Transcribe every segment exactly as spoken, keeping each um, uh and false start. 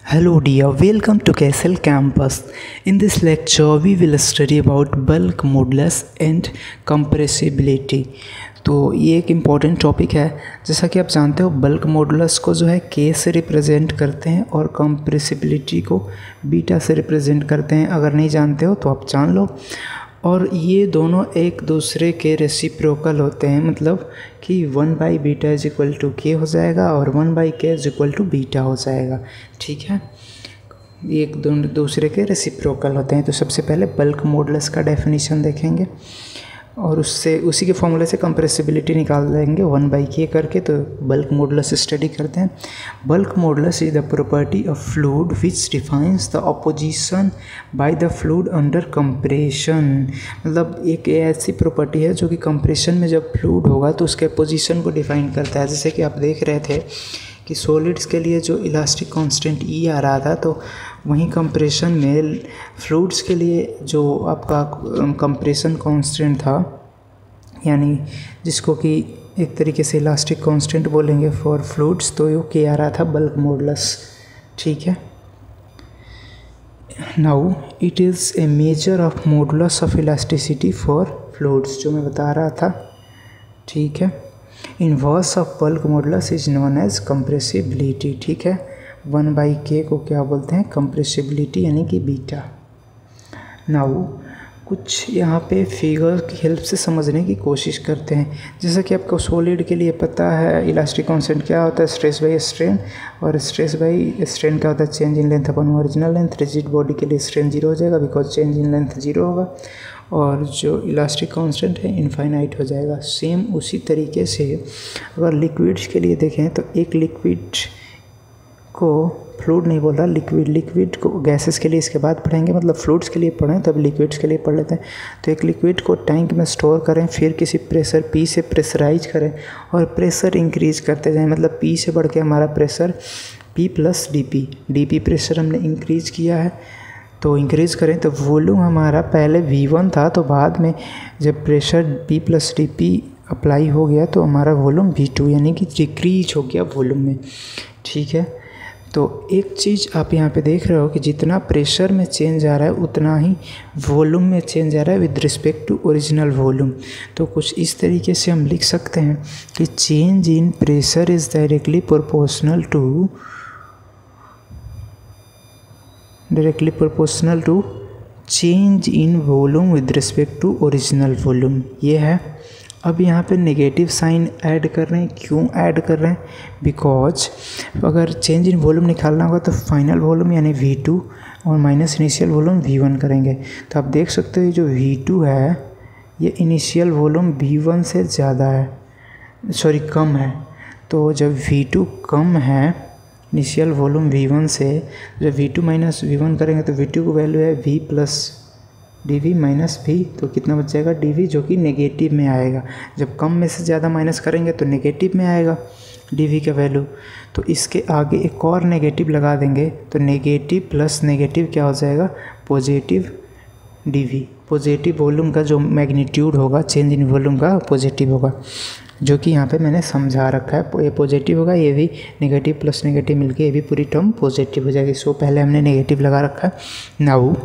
Hello dear, welcome to Castle Campus. In this lecture we will study about bulk modulus and compressibility. तो ये एक important topic है। जैसा कि आप जानते हो बल्क मॉडुलस को जो है के से रिप्रेजेंट करते हैं और कंप्रेसिबिलिटी को बीटा से रिप्रेजेंट करते हैं। अगर नहीं जानते हो तो आप जान लो। और ये दोनों एक दूसरे के रेसिप्रोकल होते हैं, मतलब कि one by beta is equal to K हो जाएगा और one by K is equal to beta हो जाएगा। ठीक है, ये एक दोनों दूसरे के रेसिप्रोकल होते हैं। तो सबसे पहले बल्क मॉडुलस का डेफिनेशन देखेंगे और उससे उसी के फॉर्मूले से कंप्रेसिबिलिटी निकाल देंगे वन बाई के करके। तो बल्क मॉडुलस स्टडी करते हैं। Bulk modulus is the property of fluid which defines the opposition by the fluid under compression. मतलब एक ऐसी प्रॉपर्टी है जो कि कंप्रेशन में जब फ्लूइड होगा तो उसके पोजीशन को डिफाइन करता है। जैसे कि आप देख रहे थे कि सॉलिड्स के लिए जो इलास्टिक कांस्टेंट ई आ रहा था, तो वहीं कंप्रेशन में फ्लूइड्स के लिए जो आपका कंप्रेशन कांस्टेंट था, यानी जिसको कि एक तरीके से इलास्टिक कांस्टेंट बोलेंगे फॉर फ्लूइड्स, तो ये के आ रहा था बल्क मॉडुलस। ठीक है, now it is a measure of modulus of elasticity for fluids, जो मैं बता रहा था। ठीक है, inverse of bulk modulus is known as compressibility. ठीक है, वन बाई के को क्या बोलते हैं? कंप्रेसिबिलिटी, यानी कि बीटा। नाउ कुछ यहाँ पे फिगर की हेल्प से समझने की कोशिश करते हैं। जैसा कि आपको सॉलिड के लिए पता है इलास्टिक कांस्टेंट क्या होता है, स्ट्रेस बाई स्ट्रेन, और स्ट्रेस बाई स्ट्रेन क्या होता है? Change in length upon original length. Rigid body के लिए स्ट्रेन जीरो हो जाएगा because change in length zero होगा, और जो इलास्टिक कांस्टेंट है इनफाइनाइट हो जाएगा। सेम उसी तरीके से अगर लिक्विड्स के लिए देखें तो एक लिक्विड को फ्लूइड नहीं बोल रहा, लिक्विड लिक्विड को गैसेस के लिए इसके बाद पढ़ेंगे, मतलब फ्लूइड्स के लिए पढ़ें तब लिक्विड्स के लिए पढ़ लेते हैं। तो एक लिक्विड को टैंक में स्टोर करें, फिर किसी प्रेशर पी से प्रेशराइज करें और प्रेशर इंक्रीज करते जाएं, मतलब पी से बढ़ के हमारा pressure P plus D P D P pressure हमने इंक्रीज किया है। तो इंक्रीज़ करें तो वॉल्यूम हमारा पहले वी वन था, तो बाद में जब pressure P plus D P apply हो गया तो हमारा वॉल्यूम वी टू, यानी कि डिक्रीज हो गया वॉल्यूम में। ठीक है, तो एक चीज़ आप यहाँ पे देख रहे हो कि जितना प्रेशर में चेंज आ रहा है उतना ही वॉल्यूम में चेंज आ रहा है with respect to original volume. तो कुछ इस तरीके से हम लिख सकते हैं कि change in pressure is directly proportional to directly proportional to change in volume with respect to original volume. ये है। अब यहाँ पे नेगेटिव साइन ऐड कर रहे हैं। क्यों ऐड कर रहे हैं? बिकॉज अगर चेंज इन वॉल्यूम निकालना होगा तो फाइनल वॉल्यूम यानी वी टू और minus initial volume V one करेंगे। तो आप देख सकते हो जो वी टू है ये इनिशियल वॉल्यूम वी वन से ज़्यादा है, सॉरी कम है। तो जब वी टू कम है इनिशियल वॉल्यूम वी वन से, जब V two minus V one करेंगे तो वी टू की वैल्यू है V plus D V minus V, तो कितना बच जाएगा? डी वी, जो कि नेगेटिव में आएगा। जब कम में से ज़्यादा माइनस करेंगे तो नेगेटिव में आएगा डी वी का वैल्यू। तो इसके आगे एक और नेगेटिव लगा देंगे तो नेगेटिव प्लस नेगेटिव क्या हो जाएगा? Positive D V. Positive volume का जो मैग्नीट्यूड होगा चेंज इन वॉल्यूम का पॉजिटिव होगा, जो कि यहाँ पे मैंने समझा रखा है। ये पॉजिटिव होगा, ये भी नेगेटिव प्लस नेगेटिव मिलके ये भी पूरी टर्म पॉजिटिव हो जाएगी। सो पहले हमने नेगेटिव लगा रखा है। नाउ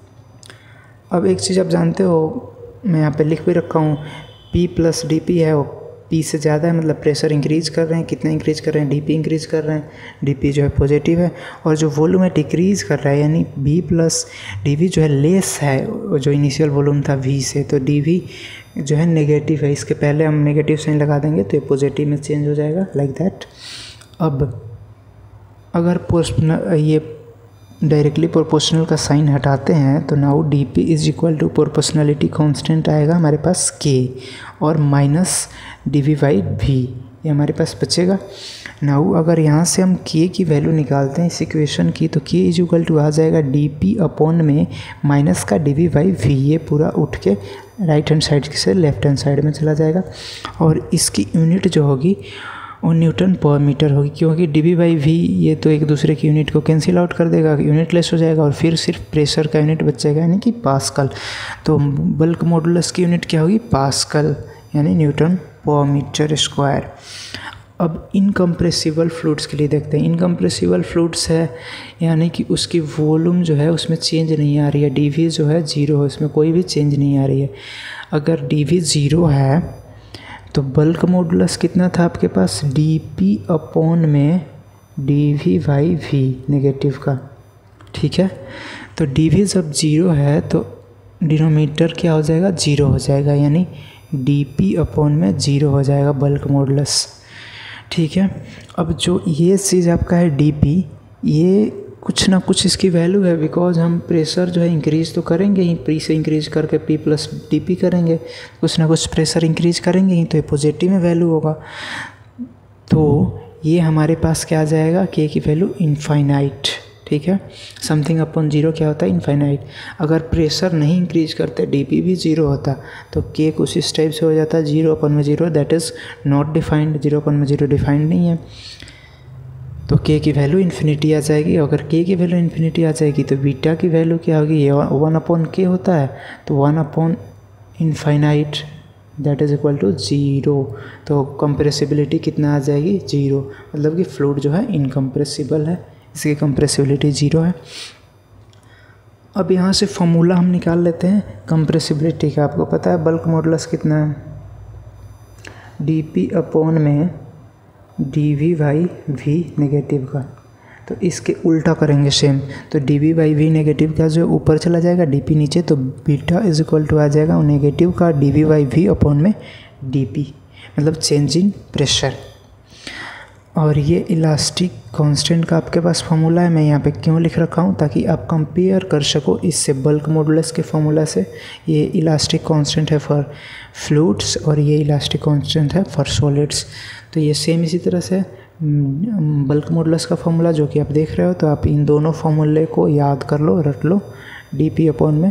अब एक चीज़ आप जानते हो, मैं यहाँ पे लिख भी रखा हूँ, P प्लस डी पी है, वो P से ज़्यादा है, मतलब प्रेशर इंक्रीज कर रहे हैं। कितना इंक्रीज कर रहे हैं? डी पी इंक्रीज कर रहे हैं। डी पी जो है पॉजिटिव है, और जो वॉल्यूम है डिक्रीज कर रहा है, यानी B प्लस डी वी जो है लेस है जो इनिशियल वॉल्यूम था V से, तो डी वी जो है नेगेटिव है। इसके पहले हम नेगेटिव साइन लगा देंगे तो ये पॉजिटिव में चेंज हो जाएगा, लाइक दैट। अब अगर प्रोपोर्शनल ये डायरेक्टली प्रोपोर्शनल का साइन हटाते हैं तो now D P is equal to proportionality constant आएगा हमारे पास के और minus D V by V, ये हमारे पास बचेगा। नाउ अगर यहाँ से हम के की वैल्यू निकालते हैं इस इक्वेशन की, तो के इज इक्वल टू आ जाएगा डी पी अपॉन में माइनस का डी वी बाई वी। ये पूरा उठ के राइट हैंड साइड से लेफ्ट हैंड साइड में चला जाएगा, और इसकी यूनिट जो होगी वो न्यूटन पर मीटर होगी, क्योंकि डी वी बाई वी ये तो एक दूसरे की यूनिट को कैंसिल आउट कर देगा, यूनिट लेस हो जाएगा, और फिर सिर्फ प्रेशर का यूनिट बचेगा यानी कि पास्कल। तो बल्क मॉडुलस की यूनिट क्या होगी? पास्कल, यानी न्यूटन पर मीटर स्क्वायर। अब इनकम्प्रेसिबल फ्लूइड्स के लिए देखते हैं। इनकम्प्रेसिबल फ्लूइड्स है यानी कि उसकी वॉल्यूम जो है उसमें चेंज नहीं आ रही है, डी वी जो है ज़ीरो है, उसमें कोई भी चेंज नहीं आ रही है। अगर डी वी ज़ीरो है तो बल्क मॉडुलस कितना था आपके पास, डी पी अपॉन में D V by V negative का, ठीक है। तो डी वी जब ज़ीरो है तो डिनोमीटर क्या हो जाएगा, ज़ीरो हो जाएगा, यानी डी पी अपॉन में ज़ीरो हो जाएगा बल्क मॉडुलस, ठीक है। अब जो ये चीज़ आपका है डी पी, ये कुछ ना कुछ इसकी वैल्यू है, बिकॉज हम प्रेशर जो है इंक्रीज़ तो करेंगे ही, पी से इंक्रीज़ करके पी प्लस डी पी करेंगे, कुछ ना कुछ प्रेशर इंक्रीज़ करेंगे ही, तो ये पॉजिटिव में वैल्यू होगा। तो ये हमारे पास क्या आ जाएगा, के की वैल्यू इनफाइनाइट, ठीक है। समथिंग अपॉन जीरो क्या होता है, इनफाइनाइट। अगर प्रेशर नहीं इंक्रीज करते, डीपी भी जीरो होता, तो के कुछ इस टाइप से हो जाता है, जीरो अपन में zero, that is not defined, zero upon में जीरो डिफाइंड नहीं है, तो के की वैल्यू इन्फिनिटी आ जाएगी। अगर के की वैल्यू इन्फिनिटी आ जाएगी तो बीटा की वैल्यू क्या होगी, ये वन अपॉन के होता है, तो one upon infinite that is equal to zero. तो कंप्रेसिबिलिटी कितना आ जाएगी, ज़ीरो, मतलब कि फ्लूइड जो है इनकम्प्रेसिबल है, इसकी कंप्रेसिबिलिटी ज़ीरो है। अब यहाँ से फॉर्मूला हम निकाल लेते हैं कंप्रेसिबिलिटी का। आपको पता है बल्क मॉडुलस कितना है, डी पी अपॉन में D V by V negative का, तो इसके उल्टा करेंगे सेम, तो D V by V negative का जो ऊपर चला जाएगा, डी पी नीचे, तो बीटा इज इक्वल टू आ जाएगा नेगेटिव का D V by V upon में डी पी, मतलब चेंज इन प्रेशर। और ये इलास्टिक कांस्टेंट का आपके पास फॉर्मूला है, मैं यहाँ पे क्यों लिख रखा हूँ, ताकि आप कंपेयर कर सको इससे बल्क मॉडुलस के फॉर्मूला से। ये इलास्टिक कांस्टेंट है फॉर फ्लूइड्स और ये इलास्टिक कांस्टेंट है फॉर सॉलिड्स। तो ये सेम इसी तरह से बल्क मॉडुलस का फॉर्मूला जो कि आप देख रहे हो, तो आप इन दोनों फॉर्मूले को याद कर लो, रट लो, डी पी अपॉन में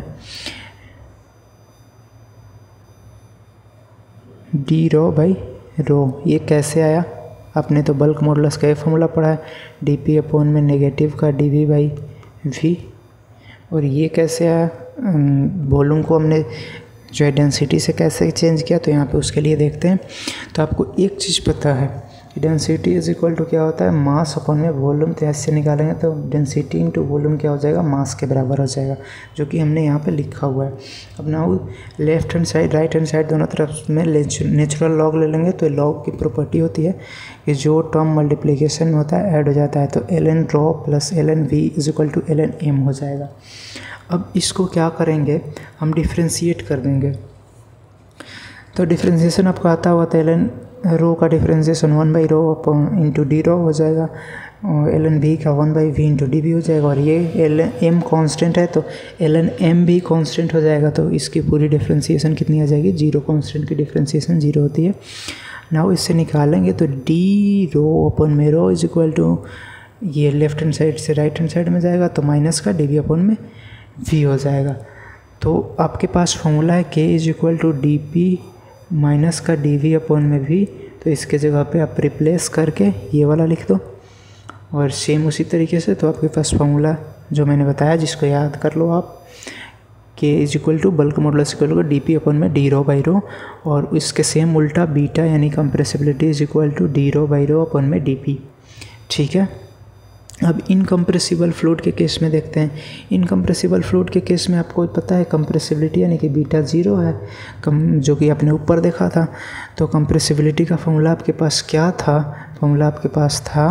डी रो बाई रो। ये कैसे आया, आपने तो बल्क मॉडुलस का ये फॉर्मूला पढ़ा है, डी पी अपॉन में नेगेटिव का डी वी बाई वी। और ये कैसे आया, वॉल्यूम को हमने जो है डेंसिटी से कैसे चेंज किया, तो यहाँ पे उसके लिए देखते हैं। तो आपको एक चीज़ पता है, डेंसिटी इज इक्वल टू क्या होता है, मास अपॉन में वॉल्यूम। तो ऐसे निकालेंगे तो डेंसिटी इंटू वॉल्यूम क्या हो जाएगा, मास के बराबर हो जाएगा, जो कि हमने यहाँ पे लिखा हुआ है। अब ना left hand side right hand side दोनों तरफ में नेचुरल लॉग ले लेंगे, तो लॉग की प्रॉपर्टी होती है कि जो टर्म मल्टीप्लिकेशन में होता है ऐड हो जाता है, तो L N rho plus L N V is equal to L N M हो जाएगा। अब इसको क्या करेंगे, हम डिफ्रेंशिएट कर देंगे। तो डिफ्रेंशिएशन आपको आता हुआ, तो एल एन रो का differentiation one by rho upon into D rho हो जाएगा, और एल एन वी का one by V into D V हो जाएगा। और ये एल एन एम कॉन्स्टेंट है, तो एल एन एम भी कॉन्स्टेंट हो जाएगा, तो इसकी पूरी डिफ्रेंशिएशन कितनी आ जाएगी, जीरो। कॉन्स्टेंट की डिफ्रेंशिएशन जीरो होती है। नाउ इससे निकालेंगे तो डी रो अपॉन में रो इज इक्वल टू, ये लेफ्ट हैंड साइड से राइट हैंड साइड में जाएगा, तो माइनस का डी वी अपॉन में वी हो जाएगा। तो आपके पास फॉर्मूला है K is equal to D P minus का डी वी अपॉन में वी, तो इसके जगह पे आप रिप्लेस करके ये वाला लिख दो, और सेम उसी तरीके से तो आपके पास फॉर्मूला जो मैंने बताया, जिसको याद कर लो आप, K is equal to bulk modulus equal to D P upon में डी रो बाई रो, और इसके सेम उल्टा बीटा यानी compressibility is equal to D rho by rho upon में डी पी, ठीक है। अब इनकम्प्रेसिबल फ्लूइड के केस में देखते हैं। इनकम्प्रेसिबल फ्लूइड के केस में आपको पता है कंप्रेसिबिलिटी यानी कि बीटा ज़ीरो है, कम जो कि आपने ऊपर देखा था। तो कंप्रेसिबिलिटी का फॉर्मूला आपके पास क्या था, फॉर्मूला आपके पास था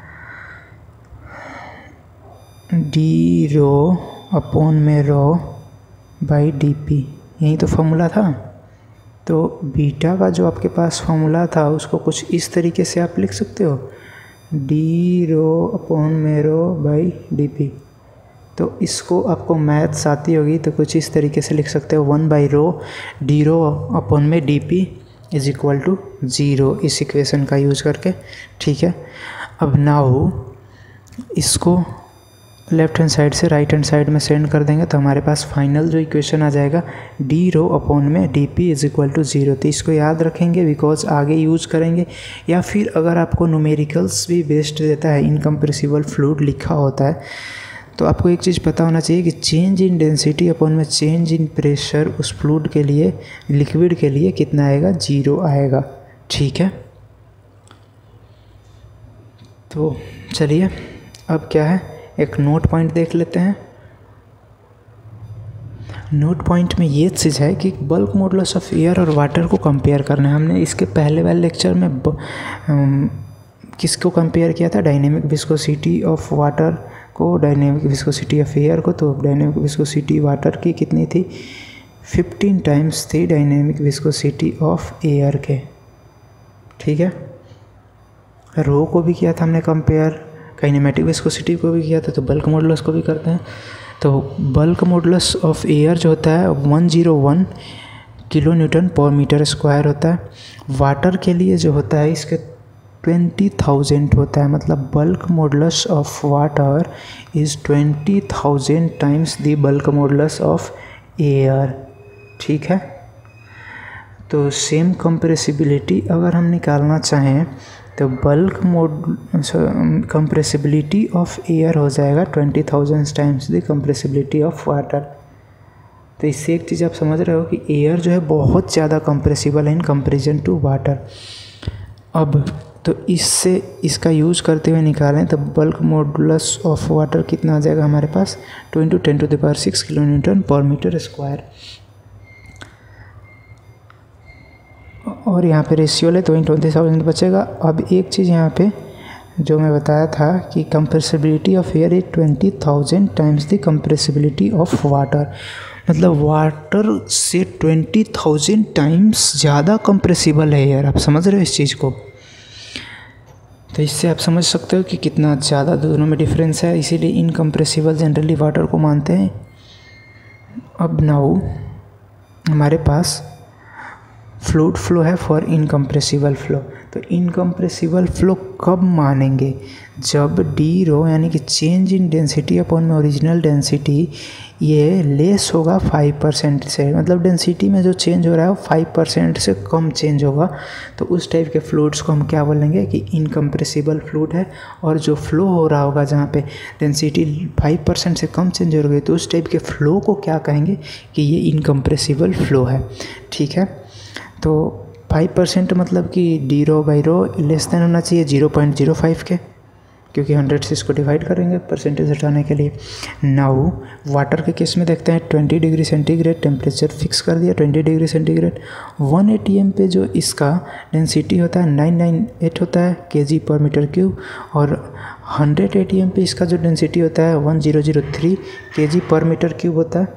डी रो अपॉन में रो बाई डी पी, यही तो फॉर्मूला था। तो बीटा का जो आपके पास फॉर्मूला था उसको कुछ इस तरीके से आप लिख सकते हो, डी रो अपॉन में रो बाई डी पी। तो इसको आपको मैथ्स आती होगी तो कुछ इस तरीके से लिख सकते हो, one by rho D rho upon में D P is equal to zero, इस इक्वेशन का यूज़ करके, ठीक है। अब नाउ इसको लेफ्ट हैंड साइड से राइट हैंड साइड में सेंड कर देंगे, तो हमारे पास फाइनल जो इक्वेशन आ जाएगा डी रो अपॉन में D P is equal to zero. तो इसको याद रखेंगे बिकॉज आगे यूज़ करेंगे, या फिर अगर आपको न्यूमेरिकल्स भी बेस्ड देता है, इनकम्प्रेसिबल फ्लूइड लिखा होता है, तो आपको एक चीज़ पता होना चाहिए कि चेंज इन डेंसिटी अपॉन में चेंज इन प्रेशर उस फ्लूइड के लिए, लिक्विड के लिए कितना आएगा, जीरो आएगा, ठीक है। तो चलिए अब क्या है, एक नोट पॉइंट देख लेते हैं। नोट पॉइंट में ये चीज़ है कि बल्क मॉडुलस ऑफ एयर और वाटर को कंपेयर करना है। हमने इसके पहले वाले लेक्चर में ब, um, किसको कंपेयर किया था, डायनेमिक विस्कोसिटी ऑफ वाटर को डायनेमिक विस्कोसिटी ऑफ एयर को। तो डायनेमिक विस्कोसिटी वाटर की कितनी थी, फिफ्टीन टाइम्स थी डायनेमिक विस्कोसिटी ऑफ एयर के, ठीक है। रो को भी किया था हमने कंपेयर, काइनेमेटिक विस्कोसिटी को भी किया था, तो बल्क मॉडुलस को भी करते हैं। तो बल्क मॉडुलस ऑफ एयर जो होता है one zero one kilo newton per metre square होता है। वाटर के लिए जो होता है इसके ट्वेंटी थाउजेंड होता है, मतलब bulk modulus of water is twenty thousand times the bulk modulus of air, ठीक है। तो सेम कंप्रेसिबिलिटी अगर हम निकालना चाहें तो bulk mode compressibility of air हो जाएगा twenty thousand times the compressibility of water. तो इससे एक चीज़ आप समझ रहे हो कि एयर जो है बहुत ज़्यादा कंप्रेसिबल है इन कंपेरिजन टू वाटर। अब तो इससे इसका यूज़ करते हुए निकालें तो बल्क मॉडुलस ऑफ वाटर कितना आ जाएगा हमारे पास, two into ten to the power six kilo newton per metre square. और यहाँ पे रेशियो ले तो इन ट्वेंटी थाउजेंड बचेगा। अब एक चीज़ यहाँ पे जो मैं बताया था कि compressibility of air is twenty thousand times the compressibility of water, मतलब वाटर से ट्वेंटी थाउजेंड टाइम्स ज़्यादा कंप्रेसिबल है एयर। आप समझ रहे हो इस चीज़ को, तो इससे आप समझ सकते हो कि कितना ज़्यादा दोनों में डिफरेंस है, इसीलिए इनकम्प्रेसिबल जनरली वाटर को मानते हैं। अब नाउ हमारे पास फ्लूइड फ्लो है फॉर इनकम्प्रेसिबल फ्लो। तो इनकम्प्रेसिबल फ्लो कब मानेंगे, जब डी रो यानी कि चेंज इन डेंसिटी अपॉन में ओरिजिनल डेंसिटी ये लेस होगा फाइव परसेंट से, मतलब डेंसिटी में जो चेंज हो रहा है वो फाइव परसेंट से कम चेंज होगा। तो उस टाइप के फ्लूइड्स को हम क्या बोलेंगे कि इनकम्प्रेसिबल फ्लूइड है। और जो फ्लो हो रहा होगा जहाँ पे डेंसिटी फाइव परसेंट से कम चेंज हो रही है तो उस टाइप के फ्लो को क्या कहेंगे कि ये इनकम्प्रेसिबल फ्लो है, ठीक है। तो फाइव परसेंट मतलब कि D rho by rho less than होना चाहिए ज़ीरो पॉइंट ज़ीरो फाइव के, क्योंकि हंड्रेड से इसको डिवाइड करेंगे परसेंटेज हटाने के लिए। नाउ वाटर के केस में देखते हैं twenty degree centigrade temperature fix कर दिया, twenty degree centigrade. One ATM पे जो इसका डेंसिटी होता है नाइन नाइन एट होता है केजी पर मीटर क्यूब, और हंड्रेड एटीएम पे इसका जो डेंसिटी होता है one zero zero three KG per metre cube होता है।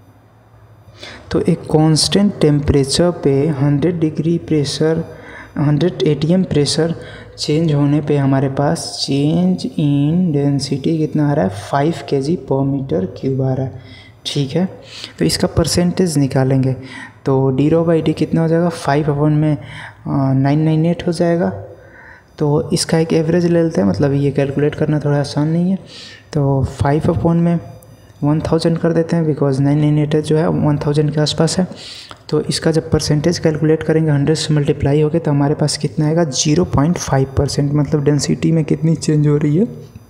तो एक कांस्टेंट टेम्परेचर पे hundred degree pressure hundred ATM pressure change होने पे हमारे पास चेंज इन डेंसिटी कितना आ रहा है, five KG per metre cube आ रहा है, ठीक है। तो इसका परसेंटेज निकालेंगे तो डी रो बाई डी कितना हो जाएगा, फाइव अपॉन में नाइन नाइन एट हो जाएगा। तो इसका एक एवरेज ले लेते हैं, मतलब ये कैलकुलेट करना थोड़ा आसान नहीं है। तो फाइव अपॉन में वन थाउजेंड कर देते हैं, बिकॉज नाइन नाइन एट जो है वन थाउजेंड के आसपास है। तो इसका जब परसेंटेज कैलकुलेट करेंगे हंड्रेड से मल्टीप्लाई हो गए तो हमारे पास कितना आएगा, ज़ीरो पॉइंट फाइव परसेंट, मतलब डेंसिटी में कितनी चेंज हो रही है,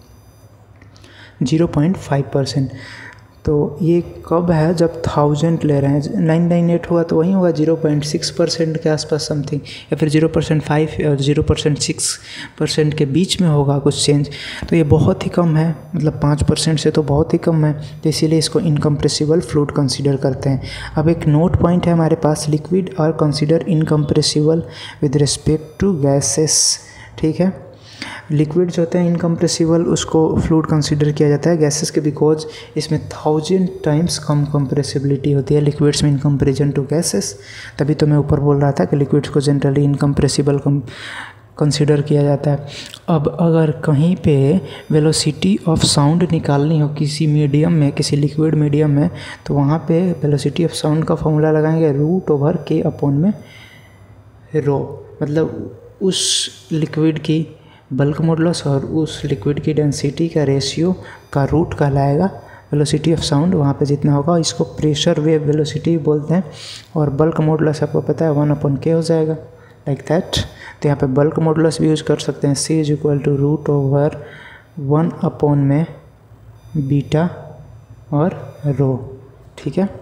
ज़ीरो पॉइंट फाइव परसेंट। तो ये कब है, जब थाउजेंड ले रहे हैं, नाइन नाइन एट हुआ तो वहीं होगा ज़ीरो पॉइंट सिक्स परसेंट के आसपास समथिंग, या फिर ज़ीरो पॉइंट फाइव और ज़ीरो पॉइंट सिक्स परसेंट के बीच में होगा कुछ चेंज। तो ये बहुत ही कम है, मतलब पाँच परसेंट से तो बहुत ही कम है, तो इसीलिए इसको इनकम्प्रेसिबल फ्लूइड कंसीडर करते हैं। अब एक नोट पॉइंट है हमारे पास, liquid are consider incompressible with respect to gases, ठीक है। लिक्विड जो होते हैं इनकम्प्रेसिबल उसको फ्लूइड कंसीडर किया जाता है, गैसेस के बिकॉज इसमें थाउजेंड टाइम्स कम कंप्रेसिबिलिटी होती है लिक्विड्स में इन कंपेरिजन टू गैसेस। तभी तो मैं ऊपर बोल रहा था कि लिक्विड्स को जनरली इनकम्प्रेसिबल कंसीडर किया जाता है। अब अगर कहीं पे वेलोसिटी ऑफ साउंड निकालनी हो किसी मीडियम में, किसी लिक्विड मीडियम में, तो वहाँ पे वेलोसिटी ऑफ साउंड का फॉर्मूला लगाएंगे रूट ओवर के अपॉन में रो, मतलब उस लिक्विड की बल्क मॉडुलस और उस लिक्विड की डेंसिटी का रेशियो का रूट कहलाएगा वेलोसिटी ऑफ साउंड। वहाँ पे जितना होगा इसको प्रेशर वेव वेलोसिटी बोलते हैं, और बल्क मॉडुलस आपको पता है वन अपॉन के हो जाएगा, लाइक दैट। तो यहाँ पे बल्क मॉडुलस भी यूज कर सकते हैं, C is equal to root over one upon में बीटा और रो, ठीक है,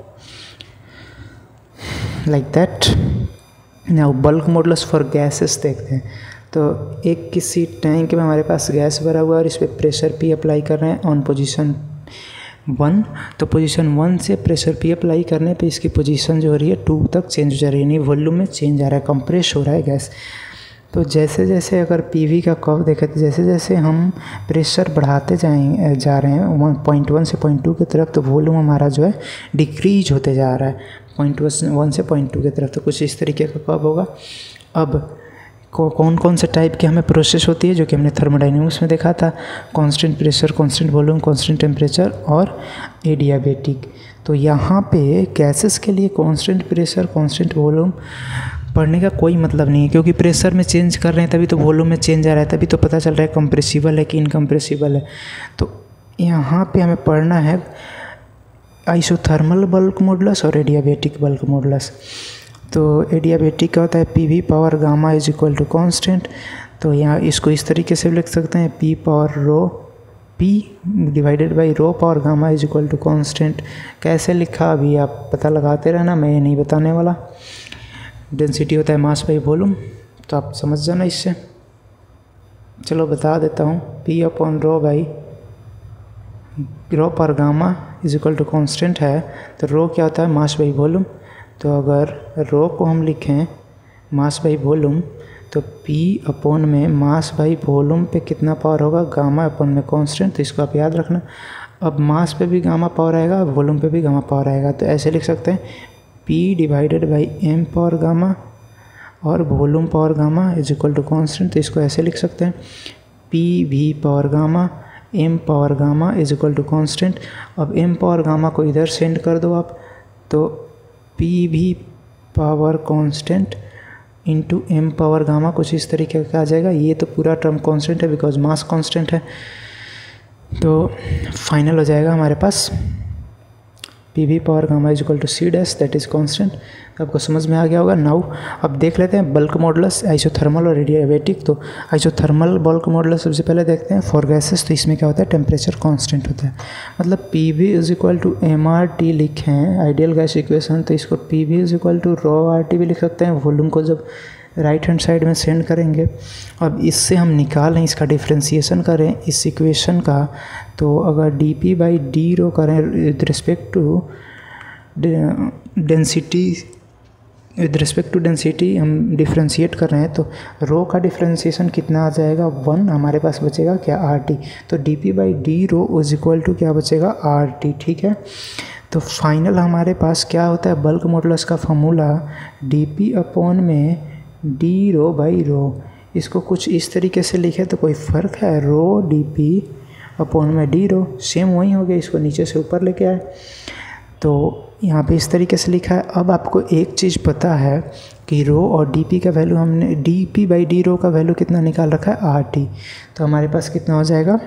like that. Now bulk modulus for gases देखते हैं। तो एक किसी टैंक में हमारे पास गैस भरा हुआ है और इस पर प्रेशर पी अप्लाई कर रहे हैं ऑन पोजीशन वन। तो पोजीशन वन से प्रेशर पी अप्लाई करने पे इसकी पोजीशन जो हो रही है टू तक चेंज हो जा रही है, यानी वॉल्यूम में चेंज आ रहा है, कंप्रेस हो रहा है गैस। तो जैसे जैसे अगर पीवी का कर्व देखें तो जैसे जैसे हम प्रेशर बढ़ाते जाएंगे जा रहे हैं वन पॉइंट वन से पॉइंट टू की तरफ, तो वॉल्यूम हमारा जो है डिक्रीज होते जा रहा है पॉइंट वन से पॉइंट टू की तरफ। तो कुछ इस तरीके का कर्व होगा। अब कौन कौन से टाइप की हमें प्रोसेस होती है जो कि हमने थर्मोडायनेमिक्स में देखा था, constant pressure, constant volume, constant temperature और एडियाबेटिक। तो यहाँ पे गैसेस के लिए कांस्टेंट प्रेशर, कांस्टेंट वॉल्यूम पढ़ने का कोई मतलब नहीं है, क्योंकि प्रेशर में चेंज कर रहे हैं तभी तो वॉल्यूम में चेंज आ रहा है, तभी तो पता चल रहा है कंप्रेसिबल है कि इनकम्प्रेसिबल है। तो यहाँ पे हमें पढ़ना है आइसोथर्मल बल्क मॉडुलस और एडियाबेटिक बल्क मॉडुलस। तो एडियाबेटिक का होता है P V power gamma is equal to constant. तो यहाँ इसको इस तरीके से लिख सकते हैं, P power rho P divided by rho power gamma is equal to constant. कैसे लिखा अभी आप पता लगाते रहना, मैं ये नहीं बताने वाला। डेंसिटी होता है मास बाई वॉल्यूम, तो आप समझ जाना इससे। चलो बता देता हूँ, P upon rho by rho per gamma is equal to constant है, तो रो क्या होता है मास बाई वॉल्यूम। तो अगर रो को हम लिखें मास बाई वॉल्यूम, तो पी अपॉन में मास बाई वॉल्यूम पे कितना पावर होगा, गामा अपॉन में कॉन्स्टेंट। तो इसको आप याद रखना। अब मास पे भी गामा पावर आएगा, वॉल्यूम पे भी गामा पावर आएगा, तो ऐसे लिख सकते हैं P divided by M power gamma और volume power gamma is equal to constant. तो इसको ऐसे लिख सकते हैं P V power gamma M power gamma is equal to constant. अब एम पावर गामा को इधर सेंड कर दो आप, तो P V power constant into M power gamma कुछ इस तरीके का आ जाएगा। ये तो पूरा टर्म कॉन्स्टेंट है बिकॉज मास कॉन्स्टेंट है। तो फाइनल हो जाएगा हमारे पास P V power gamma is equal to C dash that is constant. आपको समझ में आ गया होगा। नाउ अब देख लेते हैं बल्क मॉडुलस, आइसोथर्मल और एडियाबेटिक। तो आइसोथर्मल बल्क मॉडुलस सबसे पहले देखते हैं फॉर गैसेस। तो इसमें क्या होता है, टेम्परेचर कांस्टेंट होता है, मतलब P V is equal to M R T लिखे हैं आइडियल गैस इक्वेशन। तो इसको P V is equal to rho R T भी लिख सकते हैं, वॉल्यूम को जब राइट हैंड साइड में सेंड करेंगे। अब इससे हम निकालें, इसका डिफ्रेंसिएशन करें इस इक्वेशन का, तो अगर D P by D rho करें with respect to density with respect to density हम डिफ्रेंशिएट कर रहे हैं, तो रो का डिफ्रेंशिएशन कितना आ जाएगा, वन हमारे पास बचेगा क्या, आर टी। तो D P by D rho is equal to क्या बचेगा, आर टी। ठीक है, तो फाइनल हमारे पास क्या होता है, बल्क मॉडुलस का फॉर्मूला डी पी अपॉन में डी रो बाई रो। इसको कुछ इस तरीके से लिखे तो कोई फ़र्क है, रो डी पी अपॉन में डी रो सेम वही हो गया। इसको नीचे से ऊपर लेके आए तो यहाँ पे इस तरीके से लिखा है। अब आपको एक चीज़ पता है कि रो और डी पी का वैल्यू हमने D P by D rho का वैल्यू कितना निकाल रखा है, आर टी। तो हमारे पास कितना हो जाएगा,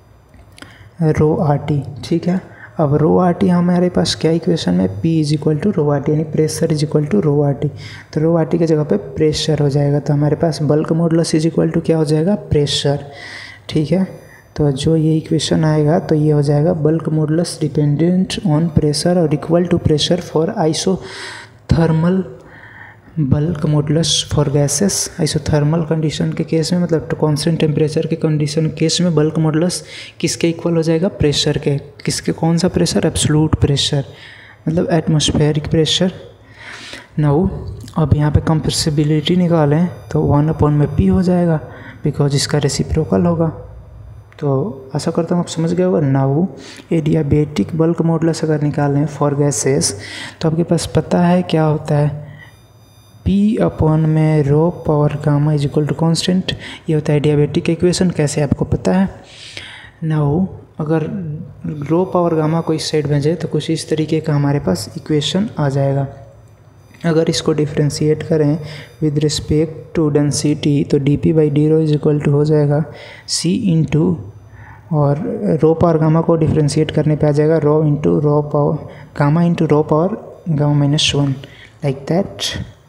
रो आर टी। ठीक है, अब रो आर टी हमारे पास क्या इक्वेशन में, P is equal to rho R T, यानी pressure is equal to rho R T. तो रो आर टी की जगह पे प्रेशर हो जाएगा। तो हमारे पास bulk modulus is equal to क्या हो जाएगा, प्रेशर। ठीक है, तो जो ये इक्वेशन आएगा तो ये हो जाएगा bulk modulus dependent on pressure और equal to pressure for isothermal bulk modulus for gases. Isothermal condition के केस में, मतलब कांस्टेंट टेम्परेचर के कंडीशन केस में बल्क मॉडुलस किसके इक्वल हो जाएगा, प्रेशर के। किसके, कौन सा प्रेशर, एब्सोल्यूट प्रेशर, मतलब एटमॉस्फेरिक प्रेशर। नाउ अब यहाँ पे कंप्रेसिबिलिटी निकालें तो वन अपॉन में पी हो जाएगा बिकॉज इसका रेसिप्रोकल होगा। तो आशा करता हूँ आप समझ गए होगा। नाउ एडियाबेटिक बल्क मॉडुलस अगर निकालें फॉर गैसेस तो आपके पास पता है क्या होता है, पी अपॉन में rho power gamma is equal to constant. ये होता है एडियाबेटिक इक्वेशन, कैसे आपको पता है। नाउ अगर रो पावर गामा को इस साइड भेजें तो कुछ इस तरीके का हमारे पास इक्वेशन आ जाएगा। अगर इसको डिफ्रेंशिएट करें विद रिस्पेक्ट टू डेंसिटी तो D P by D rho is equal to हो जाएगा सी इंटू, और रो पावर गामा को डिफ्रेंशिएट करने पे आ जाएगा rho into rho power gamma into rho power gamma minus one, like that.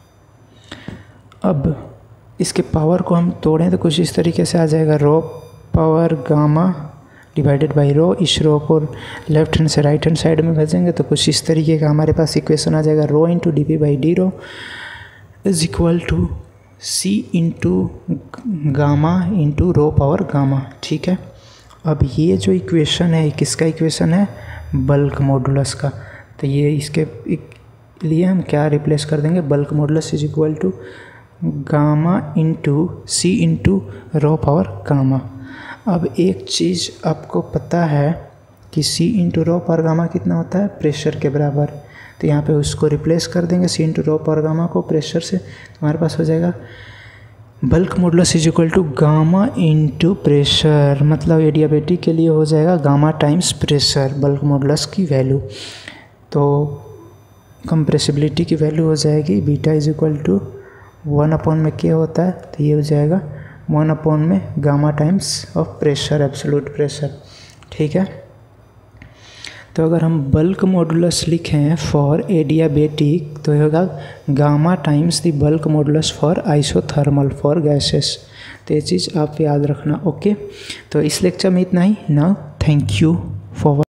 अब इसके पावर को हम तोड़ें तो कुछ इस तरीके से आ जाएगा, rho power gamma divided by rho. इस रो को लेफ्ट हैंड से राइट हैंड साइड में भेजेंगे तो कुछ इस तरीके का हमारे पास इक्वेशन आ जाएगा, rho into d P by D rho is equal to c into gamma into rho power gamma, ठीक है। अब ये जो इक्वेशन है किसका इक्वेशन है, बल्क मॉडुलस का। तो ये इसके लिए हम क्या रिप्लेस कर देंगे, bulk modulus is equal to gamma into c into rho power gamma. अब एक चीज़ आपको पता है कि c into rho power gamma कितना होता है, प्रेशर के बराबर। तो यहाँ पे उसको रिप्लेस कर देंगे c into rho power gamma को प्रेशर से, हमारे पास हो जाएगा bulk modulus is equal to gamma into pressure, मतलब एडियाबेटिक के लिए हो जाएगा gamma times pressure bulk modulus की वैल्यू। तो कंप्रेसिबिलिटी की वैल्यू हो जाएगी beta is equal to one upon में क्या होता है, तो ये हो जाएगा वन अपॉन में gamma times of pressure, absolute pressure, ठीक है। तो अगर हम बल्क मॉडुलस लिखें फॉर एडियाबेटिक तो होगा gamma times the bulk modulus for isothermal for gases. तो ये चीज़ आप याद रखना, ओके। तो इस लेक्चर में इतना ही। Now thank you for